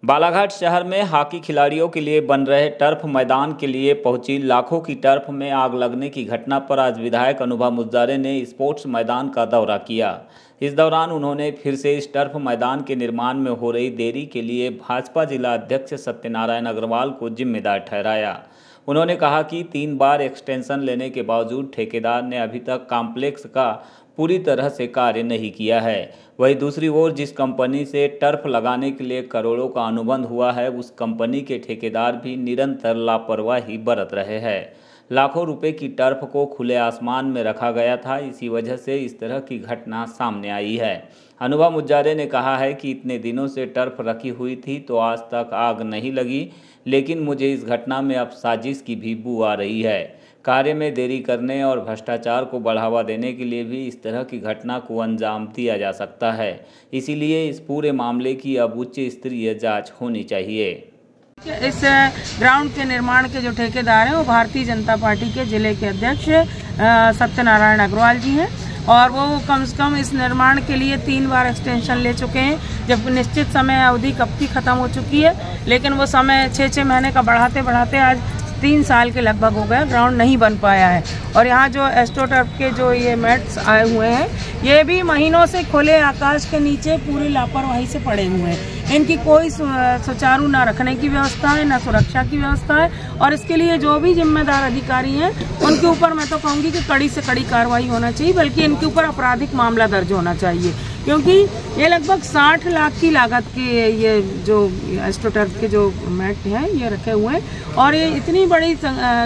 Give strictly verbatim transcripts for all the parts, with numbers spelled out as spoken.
बालाघाट शहर में हॉकी खिलाड़ियों के लिए बन रहे टर्फ मैदान के लिए पहुंची लाखों की टर्फ में आग लगने की घटना पर आज विधायक अनुभव मुज्जारे ने स्पोर्ट्स मैदान का दौरा किया। इस दौरान उन्होंने फिर से इस टर्फ मैदान के निर्माण में हो रही देरी के लिए भाजपा जिला अध्यक्ष सत्यनारायण अग्रवाल को जिम्मेदार ठहराया। उन्होंने कहा कि तीन बार एक्सटेंशन लेने के बावजूद ठेकेदार ने अभी तक कॉम्प्लेक्स का पूरी तरह से कार्य नहीं किया है। वहीं दूसरी ओर जिस कंपनी से टर्फ लगाने के लिए करोड़ों का अनुबंध हुआ है, उस कंपनी के ठेकेदार भी निरंतर लापरवाही बरत रहे हैं। लाखों रुपए की टर्फ को खुले आसमान में रखा गया था, इसी वजह से इस तरह की घटना सामने आई है। अनुभव मुज्जारे ने कहा है कि इतने दिनों से टर्फ रखी हुई थी तो आज तक आग नहीं लगी, लेकिन मुझे इस घटना में अब साजिश की भी बू आ रही है। कार्य में देरी करने और भ्रष्टाचार को बढ़ावा देने के लिए भी इस तरह की घटना को अंजाम दिया जा सकता है। इसीलिए इस पूरे मामले की अब उच्च स्तरीय जांच होनी चाहिए। इस ग्राउंड के निर्माण के जो ठेकेदार हैं वो भारतीय जनता पार्टी के जिले के अध्यक्ष सत्यनारायण अग्रवाल जी हैं और वो कम से कम इस निर्माण के लिए तीन बार एक्सटेंशन ले चुके हैं, जब निश्चित समय अवधि कब की खत्म हो चुकी है, लेकिन वो समय छः छः महीने का बढ़ाते बढ़ाते आज तीन साल के लगभग हो गया, ग्राउंड नहीं बन पाया है। और यहाँ जो एस्ट्रोटर्फ के जो ये मैट्स आए हुए हैं, ये भी महीनों से खुले आकाश के नीचे पूरी लापरवाही से पड़े हुए हैं। इनकी कोई सुचारू ना रखने की व्यवस्था है, ना सुरक्षा की व्यवस्था है, और इसके लिए जो भी जिम्मेदार अधिकारी हैं उनके ऊपर मैं तो कहूँगी कि कड़ी से कड़ी कार्रवाई होना चाहिए, बल्कि इनके ऊपर आपराधिक मामला दर्ज होना चाहिए, क्योंकि ये लगभग साठ लाख की लागत के ये जो एस्ट्रोटर्फ के जो मैट हैं ये रखे हुए हैं, और ये इतनी बड़ी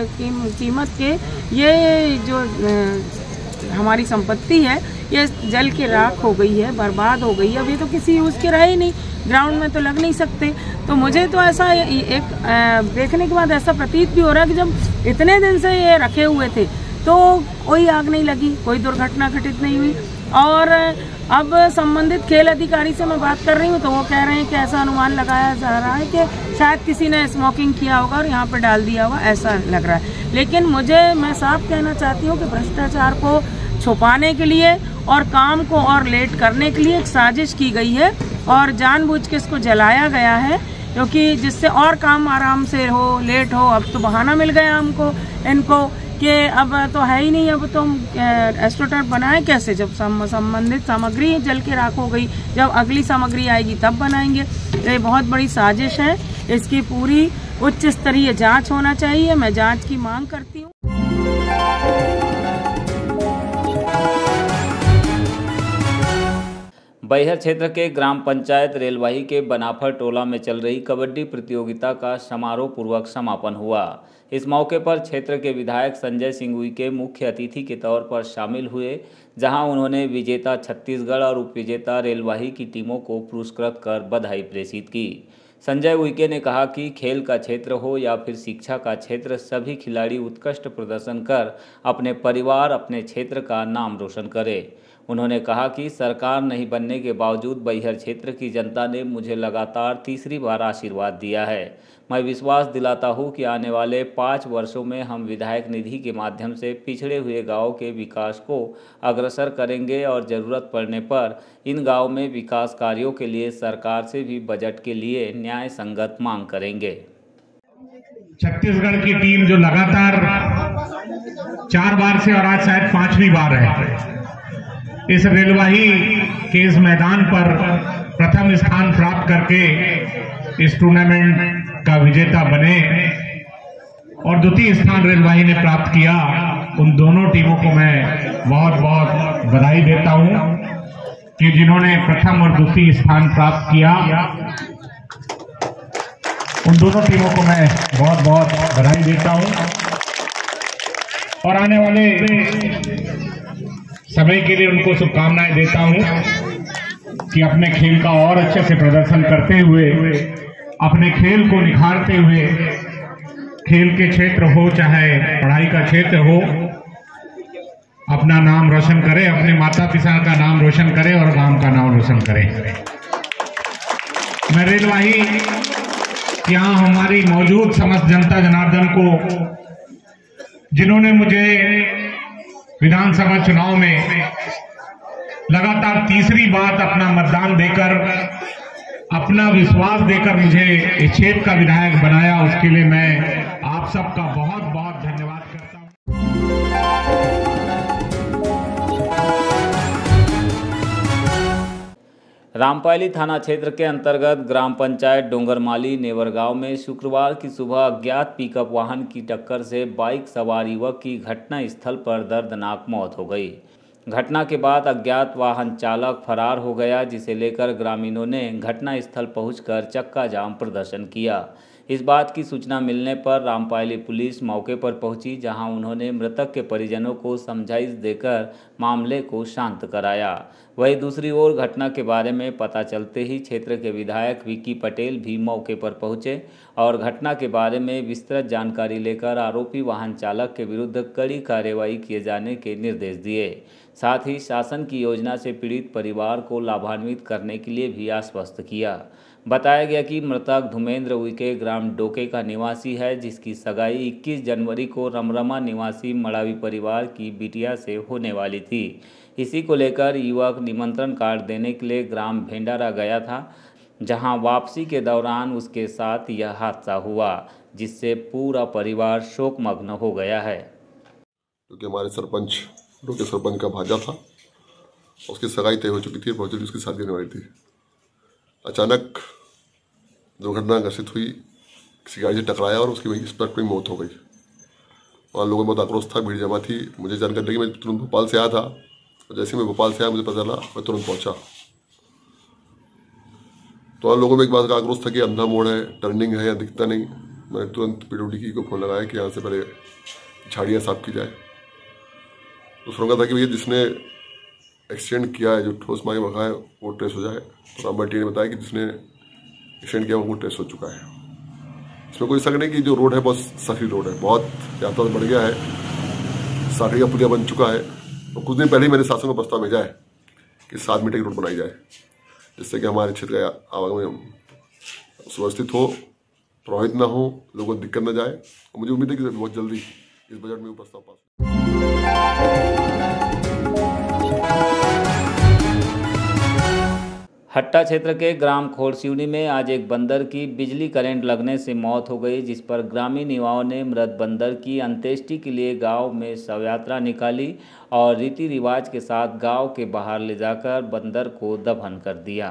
कीमत के ये जो हमारी संपत्ति है ये जल के राख हो गई है, बर्बाद हो गई है। अब ये तो किसी यूज़ के रहे ही नहीं, ग्राउंड में तो लग नहीं सकते। तो मुझे तो ऐसा एक देखने के बाद ऐसा प्रतीत भी हो रहा है कि जब इतने दिन से ये रखे हुए थे तो कोई आग नहीं लगी, कोई दुर्घटना घटित नहीं हुई। और अब संबंधित खेल अधिकारी से मैं बात कर रही हूँ तो वो कह रहे हैं कि ऐसा अनुमान लगाया जा रहा है कि शायद किसी ने स्मोकिंग किया होगा और यहाँ पर डाल दिया होगा, ऐसा लग रहा है। लेकिन मुझे मैं साफ कहना चाहती हूँ कि भ्रष्टाचार को छुपाने के लिए और काम को और लेट करने के लिए एक साजिश की गई है और जानबूझ के इसको जलाया गया है, क्योंकि जिससे और काम आराम से हो, लेट हो। अब तो बहाना मिल गया हमको इनको कि अब तो है ही नहीं, अब तो एस्ट्रोटर्फ बनाए कैसे, जब संबंधित सामग्री जल के राख हो गई, जब अगली सामग्री आएगी तब बनाएंगे। ये बहुत बड़ी साजिश है, इसकी पूरी उच्च स्तरीय जांच होना चाहिए। मैं जांच की मांग करती हूँ। बैहर क्षेत्र के ग्राम पंचायत रेलवाही के बनाफर टोला में चल रही कबड्डी प्रतियोगिता का समारोह पूर्वक समापन हुआ। इस मौके पर क्षेत्र के विधायक संजय सिंह उइके मुख्य अतिथि के तौर पर शामिल हुए, जहां उन्होंने विजेता छत्तीसगढ़ और उपविजेता रेलवाही की टीमों को पुरस्कृत कर बधाई प्रेषित की। संजय उइके ने कहा कि खेल का क्षेत्र हो या फिर शिक्षा का क्षेत्र, सभी खिलाड़ी उत्कृष्ट प्रदर्शन कर अपने परिवार, अपने क्षेत्र का नाम रोशन करें। उन्होंने कहा कि सरकार नहीं बनने के बावजूद बैहर क्षेत्र की जनता ने मुझे लगातार तीसरी बार आशीर्वाद दिया है। मैं विश्वास दिलाता हूं कि आने वाले पाँच वर्षों में हम विधायक निधि के माध्यम से पिछड़े हुए गांवों के विकास को अग्रसर करेंगे और ज़रूरत पड़ने पर इन गांवों में विकास कार्यों के लिए सरकार से भी बजट के लिए न्याय संगत मांग करेंगे। छत्तीसगढ़ की टीम जो लगातार चार बार से और आज शायद पांचवी बार है इस रेलवाही के इस मैदान पर प्रथम स्थान प्राप्त करके इस टूर्नामेंट का विजेता बने और द्वितीय स्थान रेलवाही ने प्राप्त किया, उन दोनों टीमों को मैं बहुत बहुत बधाई देता हूं कि जिन्होंने प्रथम और द्वितीय स्थान प्राप्त किया, उन दोनों टीमों को मैं बहुत बहुत बधाई देता हूं और आने वाले समय के लिए उनको शुभकामनाएं देता हूं कि अपने खेल का और अच्छे से प्रदर्शन करते हुए, अपने खेल को निखारते हुए, खेल के क्षेत्र हो चाहे पढ़ाई का क्षेत्र हो, अपना नाम रोशन करें, अपने माता पिता का नाम रोशन करें और गांव का नाम रोशन करें। मैं रेलवाही यहाँ हमारी मौजूद समस्त जनता जनार्दन को, जिन्होंने मुझे विधानसभा चुनाव में लगातार तीसरी बार अपना मतदान देकर अपना विश्वास देकर मुझे इस क्षेत्र का विधायक बनाया, उसके लिए मैं आप सबका बहुत बहुत धन्यवाद करता हूं। रामपायली थाना क्षेत्र के अंतर्गत ग्राम पंचायत डोंगरमाली नेवरगांव में शुक्रवार की सुबह अज्ञात पिकअप वाहन की टक्कर से बाइक सवार युवक की घटना स्थल पर दर्दनाक मौत हो गई। घटना के बाद अज्ञात वाहन चालक फरार हो गया, जिसे लेकर ग्रामीणों ने घटना स्थल पहुंचकर चक्का जाम प्रदर्शन किया। इस बात की सूचना मिलने पर रामपायली पुलिस मौके पर पहुंची, जहां उन्होंने मृतक के परिजनों को समझाइश देकर मामले को शांत कराया। वहीं दूसरी ओर घटना के बारे में पता चलते ही क्षेत्र के विधायक विक्की पटेल भी मौके पर पहुंचे और घटना के बारे में विस्तृत जानकारी लेकर आरोपी वाहन चालक के विरुद्ध कड़ी कार्रवाई किए जाने के निर्देश दिए। साथ ही शासन की योजना से पीड़ित परिवार को लाभान्वित करने के लिए भी आश्वस्त किया। बताया गया कि मृतक धुमेंद्र उइके ग्राम डोके का निवासी है, जिसकी सगाई इक्कीस जनवरी को रमरमा निवासी मड़ावी परिवार की बिटिया से होने वाली थी। इसी को लेकर युवक निमंत्रण कार्ड देने के लिए ग्राम भेंडारा गया था, जहां वापसी के दौरान उसके साथ यह हादसा हुआ, जिससे पूरा परिवार शोकमग्न हो गया है। क्योंकि हमारे सरपंच डोके सरपंच का भांजा था, उसकी सगाई तय हो चुकी थी, बहुत जल्दी उसकी शादी होने वाली थी। अचानक दुर्घटना ग्रसित हुई, किसी गाड़ी से टकराया और उसकी वही स्पॉट में मौत हो गई। वहाँ लोगों में बहुत आक्रोश था, भीड़ जमा थी। मुझे जानकारी लगी, मैं तुरंत भोपाल से आया था, और जैसे ही मैं भोपाल से आया मुझे पता चला, मैं तुरंत पहुँचा। तो वहाँ लोगों में एक बात का आक्रोश था कि अंधा मोड़ है, टर्निंग है या दिखता नहीं। मैंने तुरंत पीडब्ल्यूडी को फोन लगाया कि यहाँ से पहले झाड़ियाँ साफ की जाए। तो सुना था कि भैया जिसने एक्सीडेंट किया है, जो ठोस मारे रखा है, वो ट्रेस हो जाए। तो रामबाई टी ने बताया कि जिसने एक्सीडेंट किया वो ट्रेस हो चुका है। इसमें कोई शक नहीं कि जो रोड है बहुत सकरी रोड है, बहुत यातायात बढ़ गया है, साखड़ी का पुलिया बन चुका है। तो कुछ दिन पहले ही मैंने शासन को प्रस्ताव भेजा है कि सात मीटर की रोड बनाई जाए, जिससे कि हमारे क्षेत्र का आवागमन सुव्यवस्थित हो, प्रभावित ना हो, लोगों को दिक्कत न जाए। और मुझे उम्मीद है कि बहुत जल्दी इस बजट में प्रस्ताव पास। हट्टा क्षेत्र के ग्राम खोरसिवनी में आज एक बंदर की बिजली करंट लगने से मौत हो गई, जिस पर ग्रामीण युवाओं ने मृत बंदर की अंत्येष्टि के लिए गांव में शव यात्रा निकाली और रीति रिवाज के साथ गांव के बाहर ले जाकर बंदर को दफन कर दिया।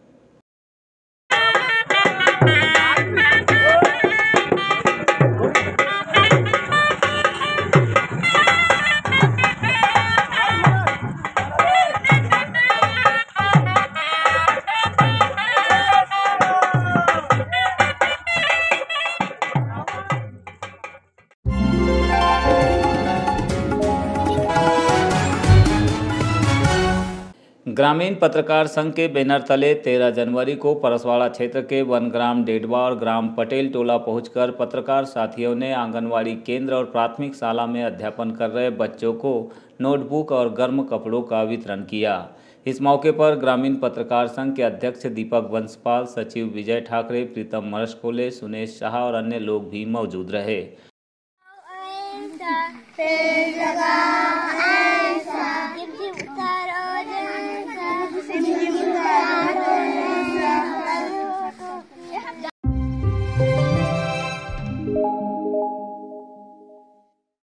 ग्रामीण पत्रकार संघ के बैनर तले तेरह जनवरी को परसवाड़ा क्षेत्र के वनग्राम डेडवा और ग्राम पटेल टोला पहुंचकर पत्रकार साथियों ने आंगनवाड़ी केंद्र और प्राथमिक शाला में अध्यापन कर रहे बच्चों को नोटबुक और गर्म कपड़ों का वितरण किया। इस मौके पर ग्रामीण पत्रकार संघ के अध्यक्ष दीपक वंशपाल, सचिव विजय ठाकरे, प्रीतम मरसकोले, सुनेश शाह और अन्य लोग भी मौजूद रहे।